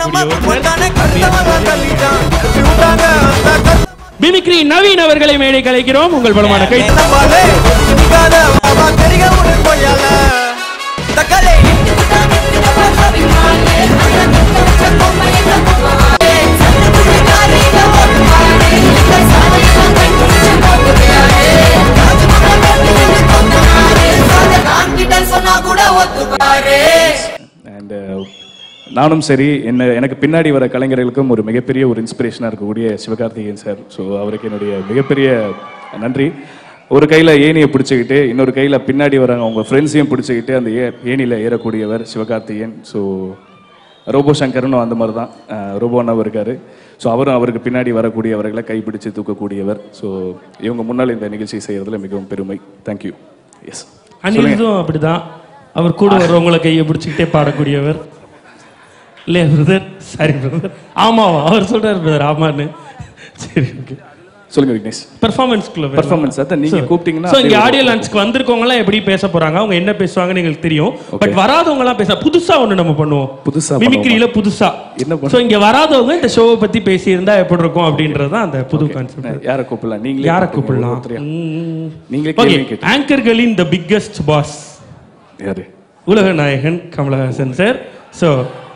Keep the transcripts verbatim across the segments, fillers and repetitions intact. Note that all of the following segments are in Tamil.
மிமிக்ரி நவீன் அவர்களை மேடை கலைக்கிறோம். உங்கள் பலமான கை. நானும் சரி என்ன எனக்கு பின்னாடி வர கலைஞர்களுக்கும் ஒரு மிகப்பெரிய ஒரு இன்ஸ்பிரேஷனாக இருக்கக்கூடிய சிவகார்த்திகேயன் சார். ஸோ அவருக்கு என்னுடைய மிகப்பெரிய நன்றி. ஒரு கையில் ஏணியை பிடிச்சிக்கிட்டு இன்னொரு கையில் பின்னாடி வராங்க அவங்க ஃப்ரெண்ட்ஸையும் பிடிச்சிக்கிட்டு அந்த ஏ ஏணியில் ஏறக்கூடியவர் சிவகார்த்திகேயன். ஸோ ரோபோ சங்கர்னு அந்த மாதிரி தான் ரோபோன்னாவும் இருக்கார். ஸோ அவரும் அவருக்கு பின்னாடி வரக்கூடியவர்களை கைப்பிடிச்சு தூக்கக்கூடியவர். ஸோ இவங்க முன்னால் இந்த நிகழ்ச்சி செய்கிறதுல மிகவும் பெருமை. தேங்க்யூ. எஸ் அனிருத்தும் அப்படிதான். அவர் கூட வரவங்களை கையை பிடிச்சிக்கிட்டே பாடக்கூடியவர் இல்லையா பிரதர்? Sorry brother. ஆமாவா அவர் சொல்றாரு பிரதர் ஆமான்னு. சரி ஓகே சொல்லுங்க விக்னேஷ். பெர்ஃபார்மன்ஸ்க்குள்ள பெர்ஃபார்மன்ஸ் அத நீங்க கூப்பிட்டீங்கன்னா சோ இங்க ஆடியோ லான்ச்க்கு வந்திருக்கவங்க எல்லாம் எப்படி பேச போறாங்க, அவங்க என்ன பேசுவாங்கன்னு உங்களுக்கு தெரியும். பட் வராதவங்க எல்லாம் பேச புதுசா ஒன்னு நம்ம பண்ணுவோம். புதுசா மிமிக்ரியில புதுசா என்ன. சோ இங்க வராதவங்க இந்த ஷோவை பத்தி பேசி இருந்தா எப்படி இருக்கும் அப்படின்றது தான் அந்த புது கான்செப்ட். யாரை கூப்பிடலாம்? நீங்களே யாரை கூப்பிடலாம்? நீங்களே கேள்வி கேளுங்க. ஆங்கர்களின் தி பிக்கெஸ்ட் பாஸ் யாரு? உலக நாயகன் கமலஹாசன் சார். சோ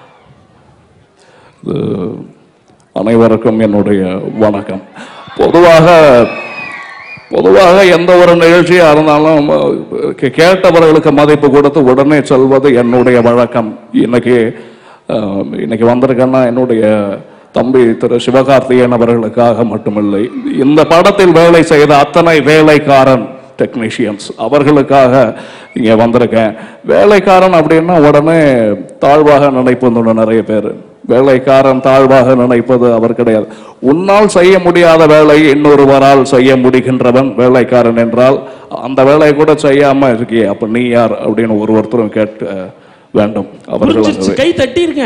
அனைவருக்கும் என்னுடைய வணக்கம். பொதுவாக பொதுவாக எந்த ஒரு நிகழ்ச்சியாக இருந்தாலும் கேட்டவர்களுக்கு மதிப்பு கொடுத்து உடனே சொல்வது என்னுடைய வழக்கம். இன்னைக்கு இன்னைக்கு வந்திருக்கேன்னா என்னுடைய தம்பி திரு சிவகார்த்திகேயன் அவர்களுக்காக மட்டுமில்லை, இந்த படத்தில் வேலை செய்த அத்தனை வேலைக்காரன் டெக்னீஷியன்ஸ் அவர்களுக்காக இங்கே வந்திருக்கேன். வேலைக்காரன் அப்படின்னா உடனே தாழ்வாக நினைப்பது நிறைய பேர். வேலைக்காரன் தாழ்வாக நினைப்பது அவர் கிடையாது. உன்னால் செய்ய முடியாத வேலை இன்னொருவரால் செய்ய முடிகின்றவன் வேலைக்காரன் என்றால் அந்த வேலையை கூட செய்யாம இருக்கியே அப்ப நீ யார் அப்படின்னு ஒரு ஒருத்தரும் கேட்க வேண்டும். அவர்கள் கை தட்டிருங்க.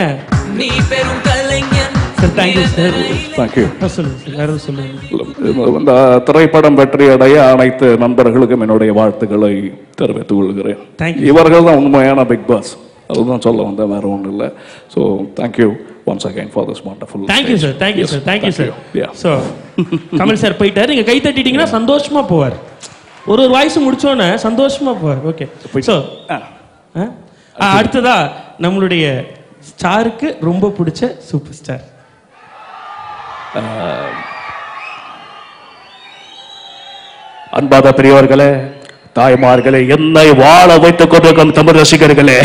இந்த திரைப்படம் வெற்றி அடைய அனைத்து நண்பர்களுக்கும் என்னுடைய வாழ்த்துக்களை தெரிவித்துக் கொள்கிறேன். இவர்கள் தான் உண்மையான பிக் பாஸ். அதுதான் சொல்ல வந்தேன், வேற ஒன்றும் இல்லை. So thank you once again for this wonderful. Thank you sir. Thank you sir. Thank you sir. Yeah. So Kamal sir போயிட்டாரு. நீங்க கை தட்டிட்டீங்கன்னா சந்தோஷமா போவார். ஒரு ஒரு வாய்ஸ் முடிச்சோன்னே சந்தோஷமா போவார். ஓகே. ஸோ அடுத்ததா நம்மளுடைய ஸ்டாருக்கு ரொம்ப பிடிச்ச சூப்பர் ஸ்டார் அன்பாத பெரியவர்களே, தாய்மார்களே, என்னை வாழ வைத்துக் கொண்டிருக்கும் தமிழ் ரசிகர்களே,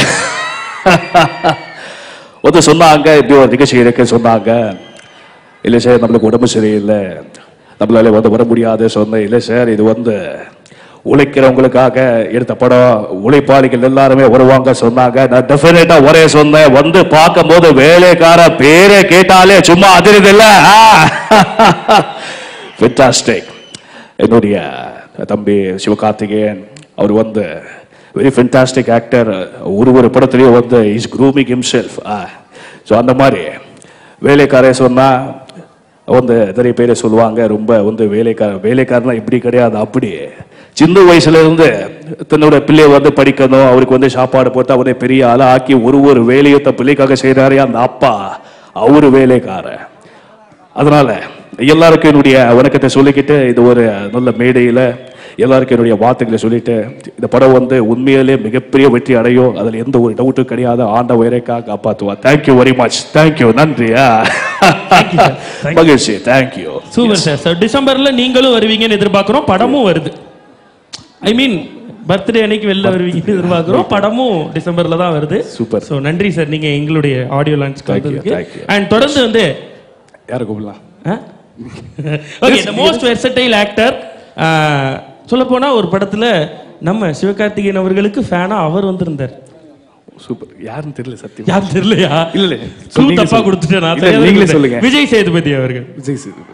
வந்து சொன்னாங்க இப்படி ஒரு நிகழ்ச்சி இருக்கு சொன்னாங்க. இல்லை சார் நம்மளுக்கு உடம்பு சரியில்லை, நம்மளால வந்து வர முடியாது சொன்னேன். இல்லை சார் இது வந்து உழைக்கிறவங்களுக்காக எடுத்த படம், உழைப்பாளிகள் எல்லாருமே வருவாங்க சொன்னாங்க. நான் டெஃபினட்டா ஒரே சொன்னேன். வந்து பார்க்கும் போது வேலைக்கார பேரே கேட்டாலே சும்மா அதிருது இல்ல. ஃபென்டாஸ்டிக். என்னுடைய தம்பி சிவகார்த்திகேயன் அவர் வந்து வெரி ஃபென்டாஸ்டிக் ஆக்டர். ஒரு ஒரு படத்துலையும் வந்து இஸ் க்ரூமிங் ஹிம்செல்ஃப். ஸோ அந்த மாதிரி வேலைக்காரே சொன்னா வந்து நிறைய பேரை சொல்லுவாங்க ரொம்ப வந்து வேலைக்கார வேலைக்காரனா இப்படி கிடையாது, அப்படி சின்ன வயசுல இருந்து தன்னோட பிள்ளைய வந்து படிக்கணும், அவருக்கு வந்து சாப்பாடு போட்டு அவரை பெரிய ஆளா ஆக்கி ஒரு ஒரு வேலையை தன் பிள்ளைக்காக செய்யறாரு அந்த அப்பா, அவரு வேலைக்கார. அதனால எல்லாருக்கும் என்னுடைய வணக்கத்தை சொல்லிக்கிட்டு இது ஒரு நல்ல மேடையில எல்லாருக்கும் என்னுடைய வார்த்தைகளை சொல்லிட்டு இந்த படம் வந்து உண்மையிலே மிகப்பெரிய வெற்றி அடையும், அதுல எந்த ஒரு டவுட்டும் கிடையாது. ஆண்ட உயரைக்கா காப்பாற்றுவா. Thank you very much. தேங்க்யூ. நன்றியா மகிழ்ச்சி. தேங்க்யூ. Super sir. சார் டிசம்பர்ல நீங்களும் வருவீங்கன்னு எதிர்பார்க்கிறோம். படமும் வருது. ஐ மீன் பர்த்டே அன்னைக்கு வெளில வருவீங்கன்னு எதிர்பார்க்கிறோம். படமும் டிசம்பர்ல தான் வருது. சூப்பர். ஸோ நன்றி சார் நீங்க எங்களுடைய ஆடியோ லான்ச் அண்ட் தொடர்ந்து வந்து யாரை கூப்பிடலாம்? Okay, the most versatile actor. சொல்ல போனா ஒரு படத்துல நம்ம சிவகார்த்திகேயன் அவர்களுக்கு ஃபேனா அவர் வந்திருந்தார். சூப்பர். யாருன்னு தெரியல சத்தியம். யாரும் தெரியலையா? இல்ல இல்ல தப்பா கொடுத்துட்டேன் நான். நீங்களே சொல்லுங்க. விஜய் சேதுபதி அவர்கள். விஜய் சேதுபதி.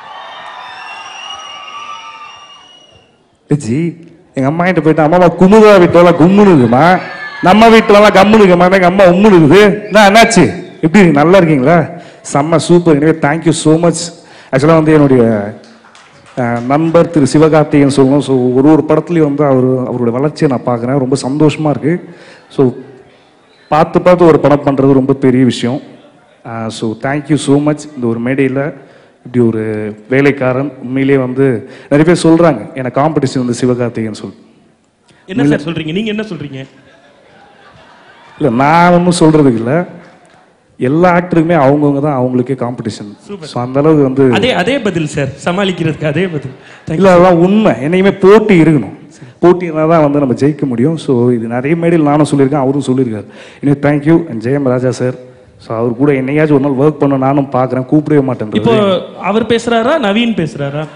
ஜி எங்க அம்மா கிட்ட போயிட்டு அம்மா குமுதா வீட்டுல கும்முனுக்குமா, நம்ம வீட்டுலலாம் கம்முனுக்குமா, எங்க அம்மா உம்முனுக்குது. நான் என்னாச்சு எப்படி நல்லா இருக்கீங்களா? செம்ம சூப்பர். எனவே தேங்க்யூ ஸோ மச். ஆக்சுவலாக வந்து என்னுடைய நண்பர் திரு சிவகார்த்திகேயன் சொல்லணும். ஸோ ஒரு ஒரு படத்துலையும் வந்து அவர் அவருடைய வளர்ச்சியை நான் பார்க்குறேன். ரொம்ப சந்தோஷமாக இருக்குது. ஸோ பார்த்து பார்த்து ஒரு படம் பண்ணுறது ரொம்ப பெரிய விஷயம். So thank you so much. இந்த ஒரு மேடையில் இப்படி ஒரு வேலைக்காரன் உண்மையிலேயே வந்து நிறைய பேர் சொல்கிறாங்க எனக்கு காம்படிஷன் வந்து சிவகார்த்திகேயன் சொல். என்ன சார் சொல்றீங்க? நீங்க என்ன சொல்றீங்க? இல்லை நான் ஒன்றும் சொல்றதுக்கு இல்லை, எல்லா ஆக்டருக்குமே அவங்கவுங்க தான் அவங்களுக்கே காம்படிஷன். ஸோ அந்த அளவுக்கு வந்து அதே அதே பதில் சார், சமாளிக்கிறதுக்கு அதே பதில். இல்லை அதெல்லாம் உண்மை. என்னைக்குமே போட்டி இருக்கணும், போட்டி இருந்தால் தான் வந்து நம்ம ஜெயிக்க முடியும். ஸோ இது நிறைய மேடையில் நானும் சொல்லியிருக்கேன், அவரும் சொல்லியிருக்காரு. இன்னும் thank you and Jayam Raja sir. So அவர் கூட என்னையாச்சும் ஒரு நாள் ஒர்க் பண்ண நானும் பார்க்குறேன், கூப்பிடவே மாட்டேன். இப்போ அவர் பேசுறாரா நவீன் பேசுறாரா?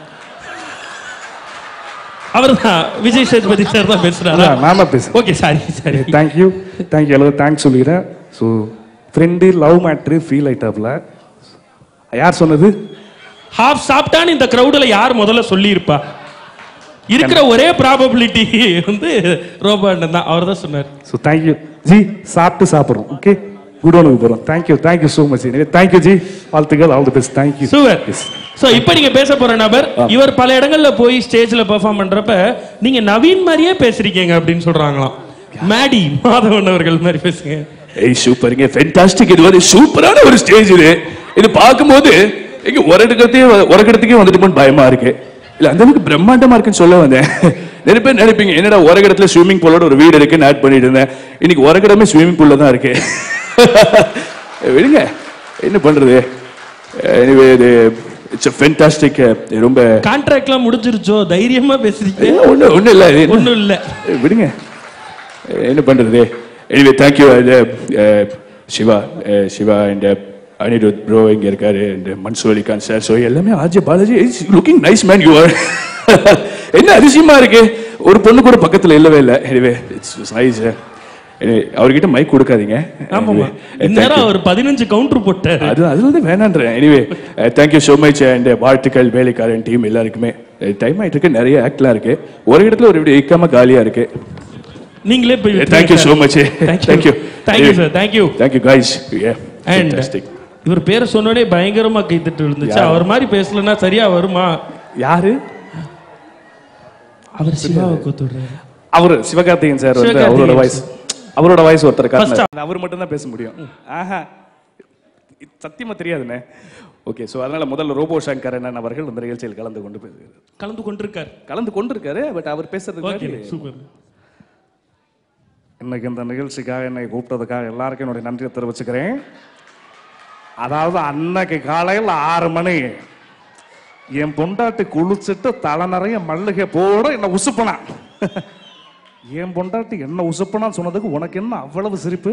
அவர் தான் விஜய் சேதுபதி சார் தான் பேசுறாரா? நான் தான் பேசுறேன். Okay sorry sorry. Thank you thank you எல்லாரும் தேங்க்ஸ் சொல்லிக்கிறேன். So friend love matter feel ஆயிட்டாப்ல. யார் சொன்னது? ஹாஃப் சாப்பிட்டான்னு இந்த கிரௌடில் யார் முதல்ல சொல்லியிருப்பா? இருக்கிற ஒரே ப்ராபபிலிட்டி வந்து ரோபோட் தான், அவர் தான் சொன்னார். So thank you ji. சாப்பிட்டு சாப்பிட்றோம். ஓகே குடோனுக்கு போகிறோம். Thank you thank you so much. Thank you ji. வாழ்த்துக்கள். All the best. Thank you. Super. So இப்போ நீங்க பேச போற நபர் இவர் பல இடங்கள்ல போய் ஸ்டேஜ்ல பெர்ஃபார்ம் பண்றப்ப நீங்க நவீன் மாதிரியே பேசுறீங்க அப்படின்னு சொல்றாங்களாம். மேடி மாதவன் அவர்கள் மாதிரி பேசுங்க. ஏய் சூப்பருங்க, ஃபென்டாஸ்டிக். இது வந்து சூப்பரான ஒரு ஸ்டேஜ். இது இது பார்க்கும்போது இங்க ஒரு இடத்துக்கே ஒரு இடத்துக்கே வந்துட்டு பயமா இருக்கு. இல்ல அந்த அளவுக்கு பிரம்மாண்டமா இருக்குன்னு சொல்ல வந்தேன். நிறைய பேர் நினைப்பீங்க என்னடா ஒரு இடத்துல ஸ்விம்மிங் பூலோட ஒரு வீடு இருக்குன்னு ஆட் பண்ணிட்டு இருந்தேன். இன்னைக்கு ஒரு இடமே ஸ்விம்மிங் பூல்ல தான் இருக்கு. விடுங்க, என்ன பண்றது. எனிவே இது இட்ஸ் ஃபென்டாஸ்டிக். ரொம்ப கான்ட்ராக்ட்லாம் முடிஞ்சிருச்சோ? தைரியமா பேசுறீங்க. ஒண்ணு ஒண்ணு இல்ல, ஒண்ணும் இல்ல, விடுங்க, என்ன பண்றது. Anyway thank you Siva Siva and Anirudh bro இங்க இருக்காரு, and Mansoor Ali Khan sir. So எல்லாமே RJ Balaji is looking nice man you are. என்ன அதிசயமா இருக்கு, ஒரு பொண்ணு கூட பக்கத்துல இல்லவே இல்லை. Anyway it's nice. அவர்கிட்ட மைக் கொடுக்காதீங்க. ஆமாமா, இந்நேரம் ஒரு பதினஞ்சு கவுண்டர் போட்டார். அது அதுல தான் வேணான்றேன். Anyway thank you so much and வாழ்த்துக்கள் வேலைக்காரன் டீம் எல்லாருக்குமே. டைம் ஆயிட்டு இருக்கு, நிறைய ஆக்ட்லாம் இருக்கு, ஒரு இடத்துல ஒரு இப்படி இக்காம காலியா இருக்கு. நீங்களே போய் thank you so much. Thank you thank you sir. Thank you thank you guys. And இவர் பேரை சொன்னோடனே பயங்கரமா கைத்தட்டு விழுந்துச்சு. அவர் மாதிரி பேசலன்னா சரியா வருமா? யாரு அவர்? சிவாவை கூத்துடுறாரு. அவர் சிவகார்த்திகேயன் சார் வந்து அவரோட வாய்ஸ் அவரோட வாய்ஸ் ஒருத்தர் காட்டினார். அவர் மட்டும் தான் பேச முடியும். ஆஹா, சத்தியமா தெரியாதுண்ணே. ஓகே, ஸோ அதனால முதல்ல ரோபோ சங்கர் அண்ணன் அவர்கள் இந்த நிகழ்ச்சியில் கலந்து கொண்டு கலந்து கொண்டிருக்கார் கலந்து கொண்டிருக்காரு பட் அவர் பேசுறதுக்கு சூப்பர். இன்னைக்கு இந்த நிகழ்ச்சிக்காக என்னை கூப்பிட்டதுக்காக எல்லாருக்கும் என்னுடைய நன்றியை தெரிவிச்சுக்கிறேன். அதாவது அன்னைக்கு காலையில் ஆறு மணி என் பொண்டாட்டி குளிச்சுட்டு தலை நிறைய மல்லிகை போட என்ன உசுப்பனா. என் பொண்டாட்டி என்ன உசுப்பனான்னு சொன்னதுக்கு உனக்கு என்ன அவ்வளவு சிரிப்பு?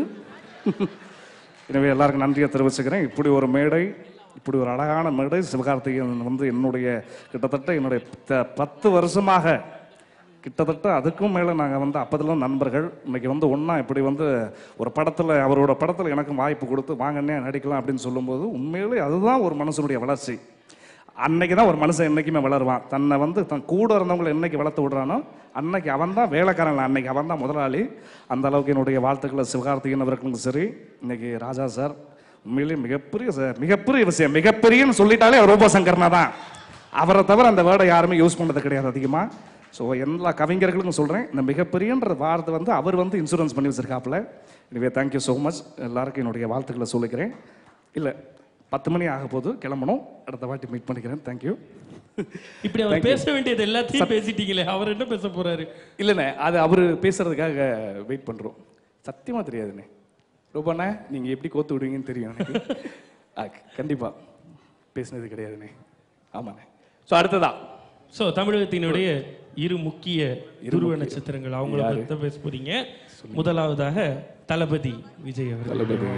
எனவே எல்லாருக்கும் நன்றியை தெரிவிச்சுக்கிறேன். இப்படி ஒரு மேடை, இப்படி ஒரு அழகான மேடை சிவகார்த்திகேயன் வந்து என்னுடைய கிட்டத்தட்ட என்னுடைய பத்து வருஷமாக கிட்டத்தட்ட அதுக்கும் மேலே நாங்கள் வந்து அப்போதெல்லாம் நண்பர்கள். இன்னைக்கு வந்து ஒன்றா இப்படி வந்து ஒரு படத்தில் அவரோட படத்தில் எனக்கும் வாய்ப்பு கொடுத்து வாங்கன்னே நடிக்கலாம் அப்படின்னு சொல்லும்போது உண்மையிலே அதுதான் ஒரு மனுஷனுடைய வளர்ச்சி. அன்னைக்கு தான் ஒரு மனுஷன் என்றைக்குமே வளருவான். தன்னை வந்து தன் கூட இருந்தவங்களை என்னைக்கு வளர்த்து விடுறானோ அன்னைக்கு அவன் தான் வேலைக்காரன், அன்னைக்கு அவன் தான் முதலாளி. அந்த அளவுக்கு என்னுடைய வாழ்த்துக்களை சிவகார்த்திகேயன் அவர்களுக்கும் சரி, இன்னைக்கு ராஜா சார் உண்மையிலேயே மிகப்பெரிய சார் மிகப்பெரிய விஷயம். மிகப்பெரியன்னு சொல்லிட்டாலே ரோபோ சங்கர்னா தான். அவரை தவிர அந்த வேர்டை யாருமே யூஸ் பண்ணது கிடையாது அதிகமாக. ஸோ எல்லா கவிஞர்களுக்கும் சொல்கிறேன், இந்த மிகப்பெரியன்ற வார்த்தை வந்து அவர் வந்து இன்சூரன்ஸ் பண்ணி வச்சிருக்காப்புல. எனவே தேங்க்யூ ஸோ மச். எல்லாருக்கும் என்னுடைய வாழ்த்துக்களை சொல்லிக்கிறேன். இல்லை பத்து மணி ஆக போது கிளம்பணும், அடுத்த வாட்டி மீட் பண்ணிக்கிறேன். தேங்க்யூ. இப்படி அவர் பேச வேண்டியது எல்லாத்தையும் பேசிட்டீங்களே, அவர் என்ன பேச போறாரு? இல்லைண்ணே, அது அவர் பேசுறதுக்காக வெயிட் பண்ணுறோம். சத்தியமாக தெரியாதுண்ணே. ரொம்பண்ணே நீங்கள் எப்படி கோத்து விடுவீங்கன்னு தெரியும் எனக்கு. கண்டிப்பாக பேசினது கிடையாதுண்ணே. ஆமாண்ணே. ஸோ அடுத்ததா ஸோ தமிழகத்தினுடைய இரு முக்கிய துருவ நட்சத்திரங்கள் அவங்கள பற்றி தான் பேச போறீங்க. முதலாவதாக தளபதி விஜய் அவர்கள்.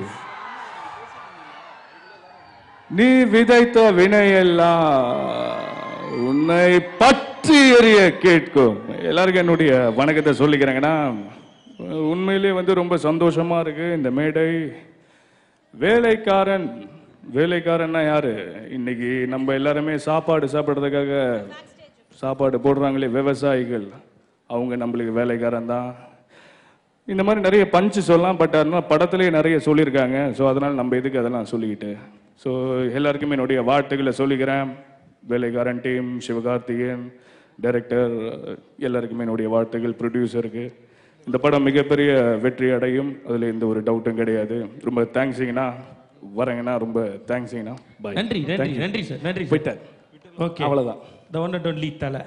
நீ விதைத்த வினையெல்லாம் உன்னை பற்றி எறிய கேட்கும். எல்லாருக்கும் என்னுடைய வணக்கத்தை சொல்லிக்கிறேங்கன்னா, உண்மையிலே வந்து ரொம்ப சந்தோஷமா இருக்கு இந்த மேடை. வேலைக்காரன் வேலைக்காரன்னா யாரு? இன்னைக்கு நம்ம எல்லாருமே சாப்பாடு சாப்பிட்றதுக்காக சாப்பாடு போடுறாங்களே விவசாயிகள், அவங்க நம்மளுக்கு வேலைக்காரன் தான். இந்த மாதிரி நிறைய பஞ்சு சொல்லலாம், பட் அதனால் படத்துலேயே நிறைய சொல்லியிருக்காங்க. ஸோ அதனால் நம்ம எதுக்கு அதெல்லாம் சொல்லிக்கிட்டு. ஸோ எல்லாருக்குமே என்னுடைய வாழ்த்துக்களை சொல்லிக்கிறேன். வேலைக்காரன் டீம், சிவகார்த்திகேயன் டைரக்டர், எல்லாருக்குமே என்னுடைய வாழ்த்துக்கள். ப்ரொடியூசருக்கு இந்த படம் மிகப்பெரிய வெற்றி அடையும், அதில் எந்த ஒரு டவுட்டும் கிடையாது. ரொம்ப தேங்க்ஸுங்கண்ணா. வரேங்கண்ணா. ரொம்ப தேங்க்ஸ்ங்கண்ணா. பாய். நன்றி நன்றி நன்றி சார் நன்றி சார். போயிட்டார். ஓகே அவ்வளோதான். த ஒன் அண்ட் ஒன்லி தலை.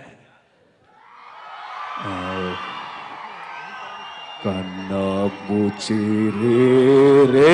கண்ணாமூச்சி ரே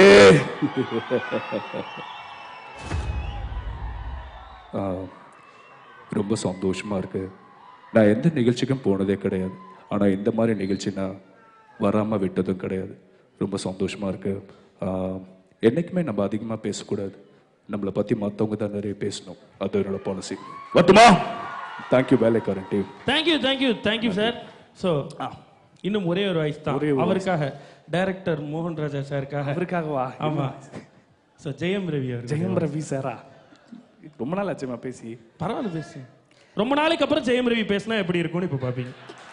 ரொம்ப சந்தோஷமா இருக்கு. நான் எந்த நிகழ்ச்சிக்கும் போனதே கிடையாது. ஆனால் இந்த மாதிரி நிகழ்ச்சி நான் வராமல் விட்டதும் கிடையாது. ரொம்ப சந்தோஷமா இருக்கு. என்னைக்குமே நம்ம அதிகமாக பேசக்கூடாது. நம்மளை பற்றி மற்றவங்க தான் நிறைய பேசணும். அது என்னோட பாலிசி. வரட்டுமா? Thank you Velaikkaran team. Thank you thank you thank you sir. So இன்னும் ஒரே ஒரு வாய்ஸ் தான் அவருக்காக, டைரக்டர் மோகன் ராஜா சாருக்காக. அவருக்காகவா? ஆமா. ஸோ ஜெயம் ரவி அவர். ஜெயம் ரவி சாரா? ரொம்ப நாள் ஆச்சுமா பேசி. பரவாயில்ல பேசு. ரொம்ப நாளைக்கு அப்புறம் ஜெயம் ரவி பேசினா எப்படி இருக்கும்னு இப்போ பார்ப்பீங்க.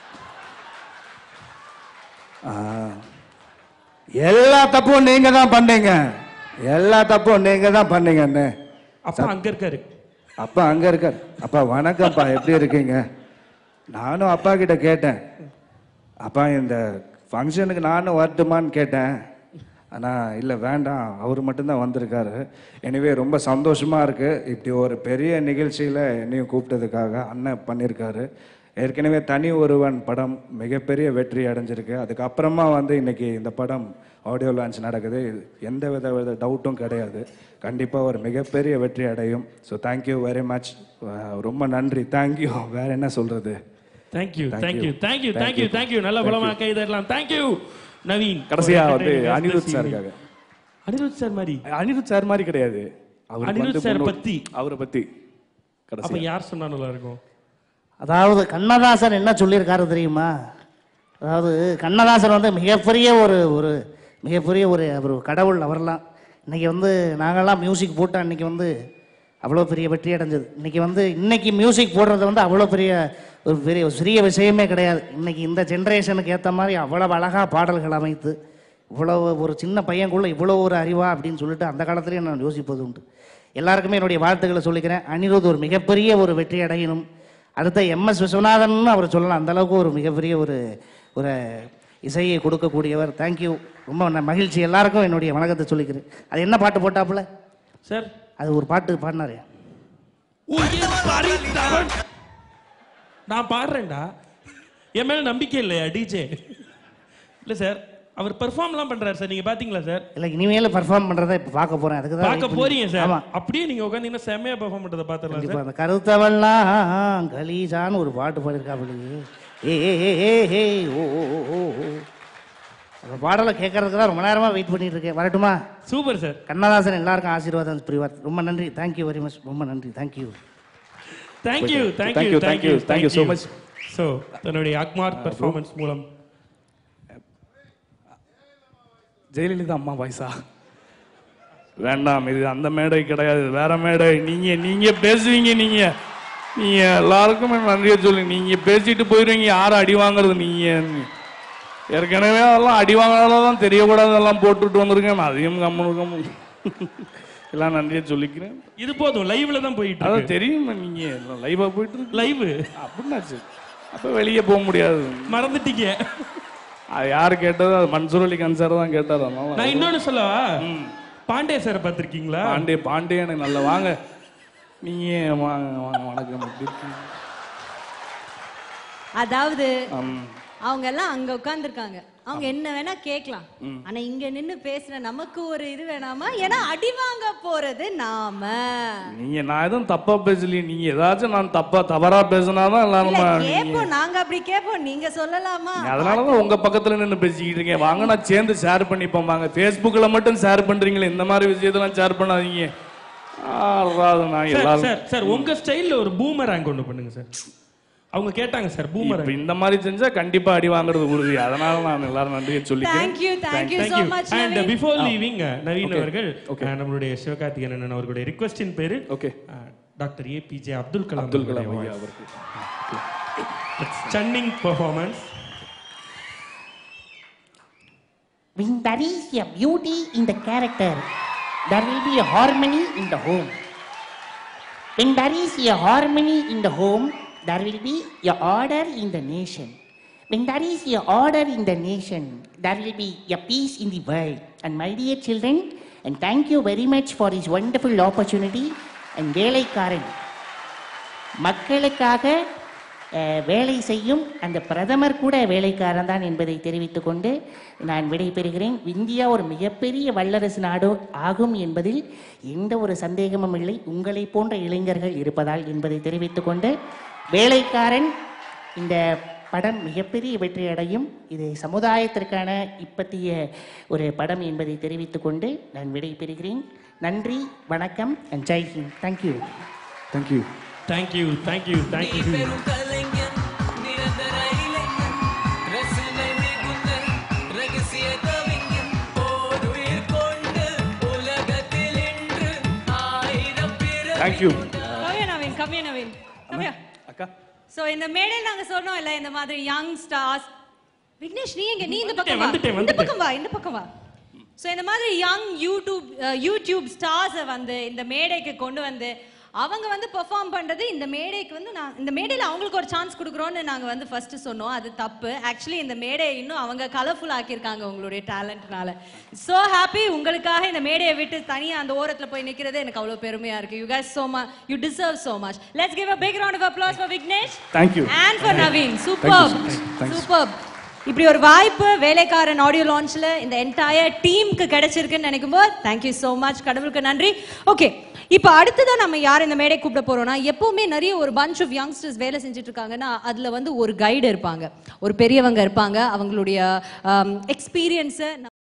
எல்லா தப்பும் நீங்க தான் பண்ணீங்க. எல்லா தப்பும் நீங்க தான் பண்ணீங்கன்னு. அப்பா அங்க இருக்காரு. அப்பா அங்க இருக்காரு. அப்பா வணக்கம்ப்பா, எப்படி இருக்கீங்க? நானும் அப்பா கிட்ட கேட்டேன், அப்பா இந்த ஃபங்க்ஷனுக்கு நானும் வரட்டுமான்னு கேட்டேன். ஆனால் இல்லை வேண்டாம், அவர் மட்டும்தான் வந்திருக்காரு. எனவே ரொம்ப சந்தோஷமாக இருக்குது. இப்படி ஒரு பெரிய நிகழ்ச்சியில் என்னையும் கூப்பிட்டதுக்காக அண்ணன் பண்ணியிருக்காரு. ஏற்கனவே தனி ஒருவன் படம் மிகப்பெரிய வெற்றி அடைஞ்சிருக்கு. அதுக்கப்புறமா வந்து இன்னைக்கு இந்த படம் ஆடியோ லான்ச் நடக்குது. எந்த வித வித டவுட்டும் கிடையாது. கண்டிப்பாக ஒரு மிகப்பெரிய வெற்றி அடையும். So thank you very much. ரொம்ப நன்றி. தேங்க்யூ. வேற என்ன சொல்றது? Thank you thank you thank you thank you thank you. நல்ல பலமா கைதட்டலாம். தேங்க்யூ நவீன். கடைசியா வந்து அனிருத் சாருக்காக. அனிருத் சார் மாதிரி? அனிருத் சார் மாதிரி கிடையாது. அனிருத் சார் பத்தி. அவரை பத்தி அப்ப யார் சொன்னா நல்லா இருக்கும்? அதாவது கண்ணதாசன் என்ன சொல்லியிருக்காரு தெரியுமா? அதாவது கண்ணதாசன் வந்து மிகப்பெரிய ஒரு ஒரு மிகப்பெரிய ஒரு ஒரு கடவுள். அவரெல்லாம் இன்னைக்கு வந்து நாங்கள்லாம் மியூசிக் போட்டு அன்னைக்கு வந்து அவ்வளோ பெரிய வெற்றி அடைஞ்சது. இன்னைக்கு வந்து இன்னைக்கு மியூசிக் போடுறது வந்து அவ்வளோ பெரிய ஒரு பெரிய சிறிய விஷயமே கிடையாது. இன்னைக்கு இந்த ஜென்ரேஷனுக்கு ஏற்ற மாதிரி அவ்வளவு அழகாக பாடல்கள் அமைத்து இவ்வளோ ஒரு சின்ன பையன்குள்ள இவ்வளோ ஒரு அறிவா அப்படின்னு சொல்லிட்டு அந்த காலத்துலேயே நான் யோசிப்பது உண்டு. எல்லாருக்குமே என்னுடைய வாழ்த்துக்களை சொல்லிக்கிறேன். அனிருத் ஒரு மிகப்பெரிய ஒரு வெற்றி அடையணும். அடுத்த எம்எஸ் விஸ்வநாதன் அவர் சொல்லலாம். அந்தளவுக்கு ஒரு மிகப்பெரிய ஒரு ஒரு இசையை கொடுக்கக்கூடியவர். தேங்க்யூ. ரொம்ப மகிழ்ச்சி. எல்லாருக்கும் என்னுடைய வணக்கத்தை சொல்லிக்கிறேன். அது என்ன பாட்டு போட்டாப்புல சார்? அது ஒரு பாட்டு பாடினாரு. நான் பாடுறேன்டா. என் மேல நம்பிக்கை இல்லையா டிஜே? இல்ல சார், அவர் பெர்ஃபார்ம்லாம் பண்றாரு சார். நீங்க பாத்தீங்களா சார்? இல்ல இனிமேல பெர்ஃபார்ம் பண்றதை இப்ப பார்க்க போறேன். அதுக்கு தான் பார்க்க போறீங்க சார். ஆமா. அப்படியே நீங்க உட்கார்ந்தீங்கன்னா செமையா பெர்ஃபார்ம் பண்றதை பார்த்தறலாம் சார். அந்த கருத்தவெல்லாம் கலீஜான்னு ஒரு பாட்டு பாடிருக்காப்ல. ஏ ஏ ஏ ஏ ஓ ஓ ஓ ஓ. அந்த பாடலை கேட்கறதுக்கு தான் ரொம்ப நேரமா வெயிட் பண்ணிட்டு இருக்கேன். வரட்டுமா? Super sir. கண்ணதாசன் எல்லாருக்கும் ஆசீர்வாதம் புரிவார். ரொம்ப நன்றி. Thank you very much. ரொம்ப நன்றி. Thank you thank you thank you thank you thank you so much. So தன்னுடைய அக்மார் பெர்ஃபார்மன்ஸ் மூலம் ஜெயலலிதா அம்மா வாய்ஸா? வேண்டாம், இது அந்த மேடை கிடையாது, வேற மேடை. நீங்க நீங்க பேசுவீங்க. நீங்க நீங்க எல்லாருக்கும் நன்றியை சொல்லி நீங்க பேசிட்டு போயிருவீங்க. யாரும் அடி வாங்குறது? நீங்க ஏற்கனவே அதெல்லாம் அடி வாங்கினால்தான் தெரியக்கூடாதெல்லாம் போட்டுட்டு வந்திருக்கேன். அதையும் கம்மனுக்கும் எல்லாம் நன்றியை சொல்லிக்கிறேன். இது போதும். லைவ்ல தான் போயிட்டு அதான் தெரியும். நீங்க லைவா போயிட்டு இருக்கு. லைவ் அப்படின்னாச்சு. அப்ப வெளியே போக முடியாது. மறந்துட்டீங்க. அது யாரு கேட்டது? அது மன்சூர் அலி கான் சார் தான் கேட்டார். நான் இன்னொன்னு சொல்லவா? பாண்டே சார் பார்த்திருக்கீங்களா? பாண்டே பாண்டே எனக்கு நல்ல வாங்க. நீங்க வாங்க வாங்க வணக்கம். எப்படி இருக்கீங்க? அதாவது அவங்க எல்லாம் அங்க உட்கார்ந்துருக்காங்க. அவங்க என்ன வேணா கேட்கலாம். ஆனா இங்க நின்னு பேசுற நமக்கு ஒரு இது வேணாமா? ஏன்னா அடி வாங்க போறது நாம. நீங்க நான் எதுவும் தப்பா பேசலையே. நீங்க ஏதாச்சும் நான் தப்பா தவறா பேசினாதான் எல்லாரும் கேட்போம். நாங்க அப்படி கேட்போம். நீங்க சொல்லலாமா? அதனாலதான் உங்க பக்கத்துல நின்று பேசிக்கிட்டு இருக்கேன். வாங்க நான் சேர்ந்து ஷேர் பண்ணிப்போம். வாங்க. ஃபேஸ்புக்ல மட்டும் ஷேர் பண்றீங்களே, இந்த மாதிரி விஷயத்தெல்லாம் ஷேர் பண்ணாதீங்க. சார் உங்க ஸ்டைல்ல ஒரு பூமராங் கொண்டு பண்ணுங்க சார். அவங்க கேட்டாங்க சார் பூமராங். இந்த மாதிரி செஞ்சா கண்டிப்பா அடி வாங்குறது உறுதி. அதனால நான் எல்லாரும் நன்றியை சொல்லிக்கிறேன். Thank you, thank you so much. And before leaving, Naveen அவர்கள் நம்மளுடைய சிவகார்த்திகேயன் அண்ணன் அவர்களுடைய ரிக்வெஸ்டின் பேரு okay doctor APJ Abdul Kalam Abdul Kalam ஐயா அவர்கள் stunning performance. When there is a beauty in the character, there will be a harmony in the home. When there is a harmony in the home, there will be a order in the nation. When there is a order in the nation, there will be a peace in the world. And my dear children, And thank you very much for this wonderful opportunity. And வேலைக்காரன் மக்களுக்காக வேலை செய்யும் அந்த பிரதமர் கூட வேலைக்காரன் தான் என்பதை தெரிவித்துக் கொண்டு நான் விடைபெறுகிறேன். இந்தியா ஒரு மிகப்பெரிய வல்லரசு நாடு ஆகும் என்பதில் எந்த ஒரு சந்தேகமும் இல்லை, உங்களை போன்ற இளைஞர்கள் இருப்பதால் என்பதை தெரிவித்துக் கொண்டு, வேலைக்காரன் இந்த படம் மிகப்பெரிய வெற்றி அடையும், இது சமுதாயத்திற்கான இப்பத்திய ஒரு படம் என்பதை தெரிவித்துக் கொண்டு நான் விடைபெறுகிறேன். நன்றி, வணக்கம், and Jai Hind. Thank you thank you thank you thank you thank you thank you. Kavya Naveen, Kavya Naveen, Kavya அக்கா. சோ இந்த மேடையில் நாங்க சொன்னோம் இல்ல, இந்த மாதிரி யங் ஸ்டார்ஸ். விக்னேஷ் நீ எங்க? நீ இந்த பக்கம் வா, வந்துட்டேன், இந்த வந்துட்டேன். பக்கம் வா, இந்த பக்கம் வா. சோ இந்த மாதிரி யங் யூடியூப் யூடியூப் ஸ்டார்ஸை வந்து இந்த மேடைக்கு கொண்டு வந்து அவங்க வந்து பெர்ஃபார்ம் பண்றது, இந்த மேடைக்கு வந்து நான் இந்த மேடையில் அவங்களுக்கு ஒரு சான்ஸ் கொடுக்குறோன்னு நாங்கள் வந்து ஃபர்ஸ்ட் சொன்னோம். அது தப்பு. ஆக்சுவலி இந்த மேடையை இன்னும் அவங்க கலர்ஃபுல் ஆக்கியிருக்காங்க உங்களுடைய டேலண்ட்னால. So happy. உங்களுக்காக இந்த மேடையை விட்டு தனியாக அந்த ஓரத்தில் போய் நிற்கிறது எனக்கு அவ்வளோ பெருமையாக இருக்கு. You guys so much, you deserve so much. Let's give a big round of applause for Vignesh. Thank you. And for Naveen. Superb. Superb. இப்படி ஒரு வாய்ப்பு வேலைக்காரன் ஆடியோ லான்ச்ல இந்த என்டையர் டீமுக்கு கிடைச்சிருக்குன்னு நினைக்கும் போது தேங்க்யூ ஸோ மச், கடவுளுக்கு நன்றி. ஓகே, இப்போ அடுத்ததான் நம்ம யார் இந்த மேடை கூப்பிட போறோம்னா, எப்பவுமே நிறைய ஒரு பஞ்ச் ஆஃப் யங்ஸ்டர்ஸ் வேலை செஞ்சுட்டு இருக்காங்கன்னா அதுல வந்து ஒரு கைடு இருப்பாங்க, ஒரு பெரியவங்க இருப்பாங்க, அவங்களுடைய எக்ஸ்பீரியன்ஸை